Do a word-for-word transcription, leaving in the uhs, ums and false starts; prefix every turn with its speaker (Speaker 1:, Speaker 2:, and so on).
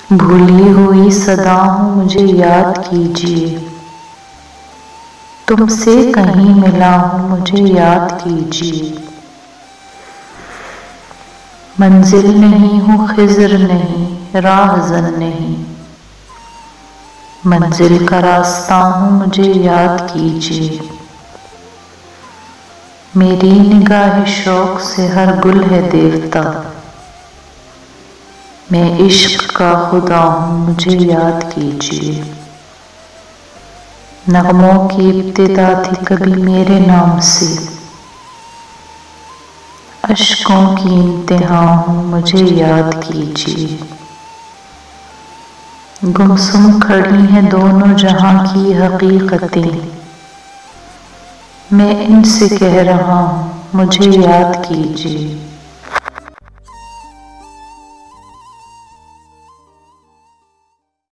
Speaker 1: भूली हुई सदा हूँ मुझे याद कीजिए, तुमसे कहीं मिला हूँ मुझे याद कीजिए। मंजिल नहीं हूँ खिज़र नहीं राहज़न नहीं, मंजिल का रास्ता हूँ मुझे याद कीजिए। मेरी निगाह शौक़ से हर गुल है देवता, मैं इश्क का खुदा हूँ मुझे याद कीजिए। नग़मों की इब्तिदा थी कभी मेरे नाम से, अश्कों की इंतहा हूँ मुझे याद कीजिए। गुमसुम खड़ी हैं दोनों जहां की हकीकतें, मैं इनसे कह रहा हूँ मुझे याद कीजिए।